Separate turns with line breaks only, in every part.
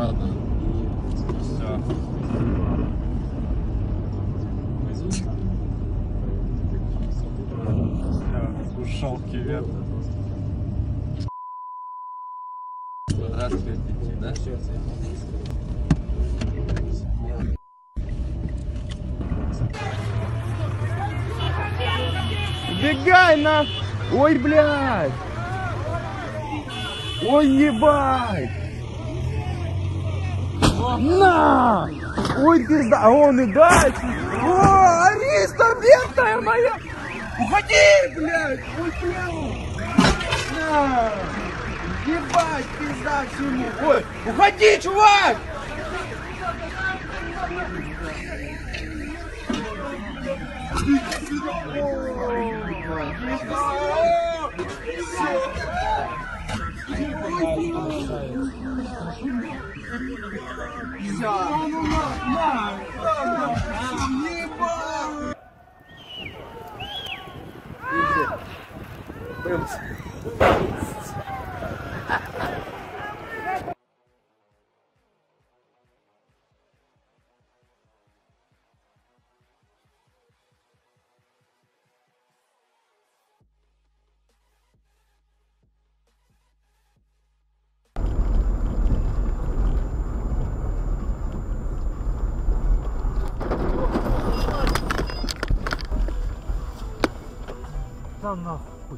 надо.
Все. Ушел кивет.
Здравствуйте, да?
Бегай на! Ой, блядь! Ой, ебать! На! Ой, пизда! А он и дальше! О, Ариста, бедная моя! Уходи, блядь! Ой, блядь! На! Ебать, пизда всему! Ой, уходи, чувак! Да нахуй.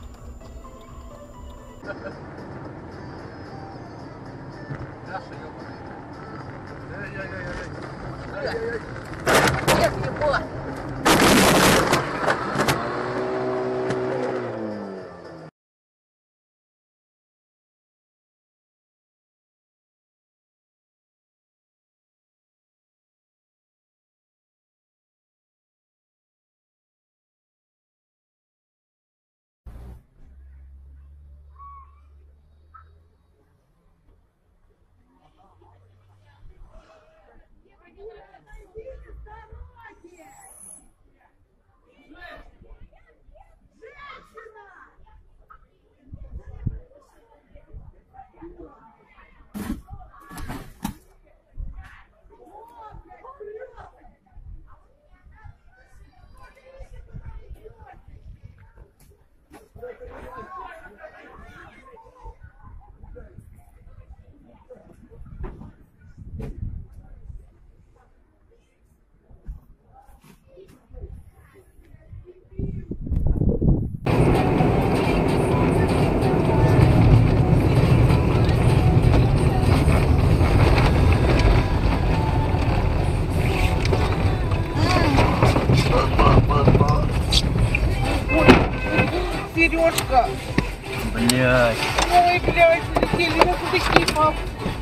Сережка!
Блядь.
Ой, блядь, улетели на Кудыкипов.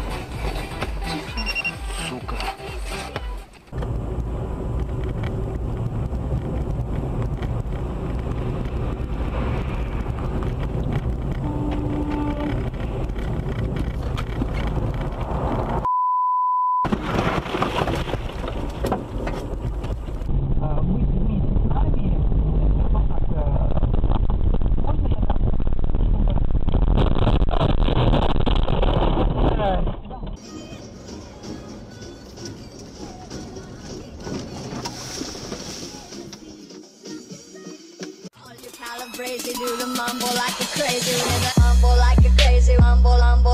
Сука.
Crazy, do the mumble like a crazy, mumble like a crazy, mumble, mumble.